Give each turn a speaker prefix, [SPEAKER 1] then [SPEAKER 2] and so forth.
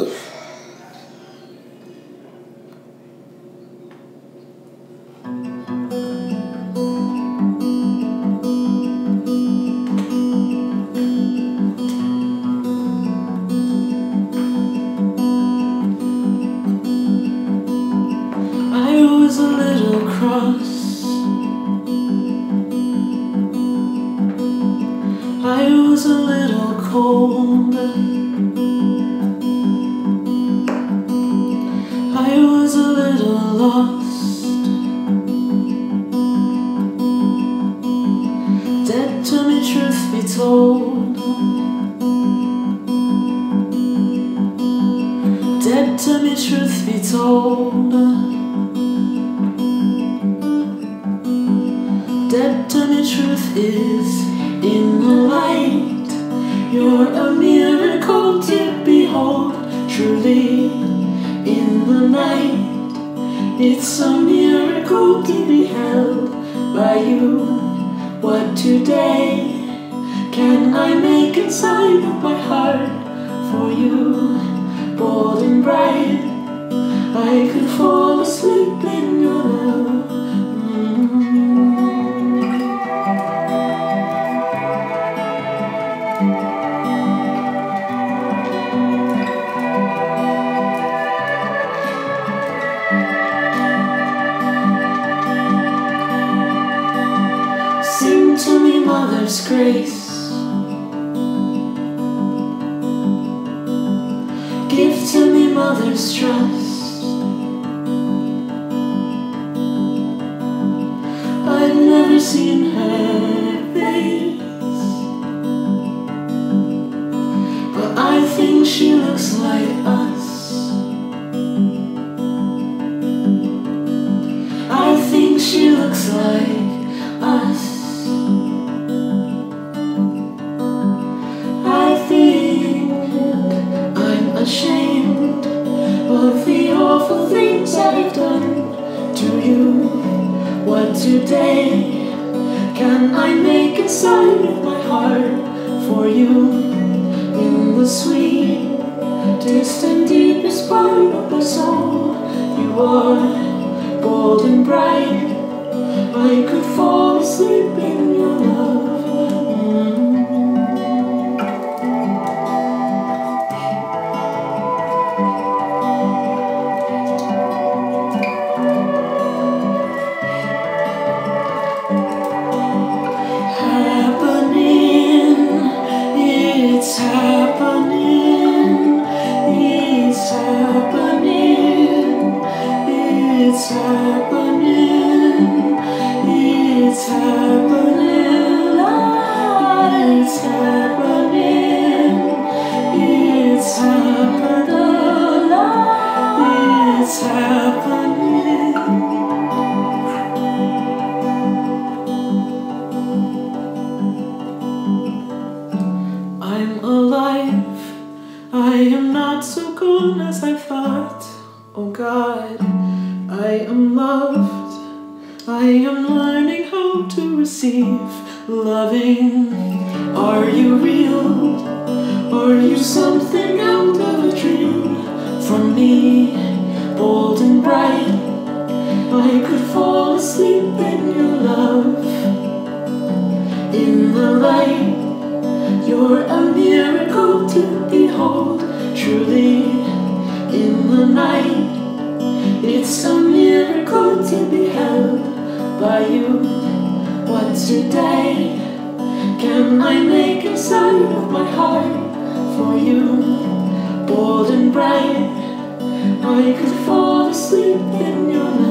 [SPEAKER 1] was a little cross. I was a little cold. I was a little lost. Dead to me, truth be told. Dead to me, truth be told. Dead to me, truth is in the light. You're a miracle to behold. Truly, in the night, it's a miracle to be held by you. What today can I make inside of my heart for you? Bold and bright, I could fall asleep in your love. Sing to me, Mother's grace. Give to me, Mother's trust. I've never seen her face, but I think she looks like us. I think she looks like us. I think I'm ashamed of the awful things I've done to you. What today can I make inside of my heart for you? In the sweet, distant, deepest part of my soul, you are bold and bright. I could fall asleep in your love. It's happening, it's happening, it's happening, it's happening, it's happening, it's happening, it's happening. I'm alive, I am not so good as I thought. Oh God, I am loved, I am learning how to receive loving. Are you real? Are you something out of a dream? From me, bold and bright, I could fall asleep in your love. In the light, you're a miracle to behold. Truly, in the night, it's a miracle to be held by you. What today can I make inside of my heart for you? Bold and bright, I could fall asleep in your love.